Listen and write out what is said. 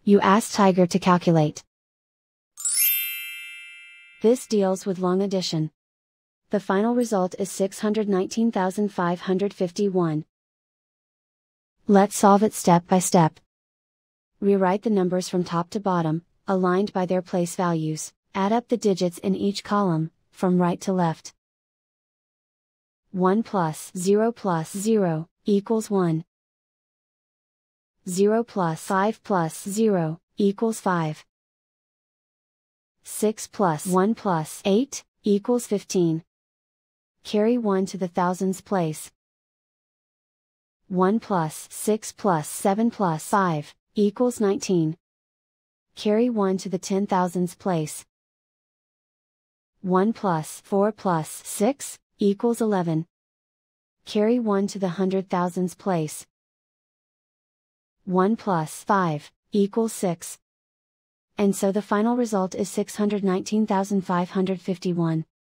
You ask Tiger to calculate. This deals with long addition. The final result is 619,551. Let's solve it step by step. Rewrite the numbers from top to bottom, aligned by their place values, add up the digits in each column, from right to left. 1 plus 0 equals 1. 0 plus 5 equals 5. 6 plus 1 plus 8 equals 15. Carry 1 to the thousands place. 1 plus 6 plus 7 plus 5 equals 19. Carry 1 to the 10,000s place. 1 plus 4 plus 6 equals 11. Carry 1 to the 100,000s place. 1 plus 5 equals 6. And so the final result is 619,551.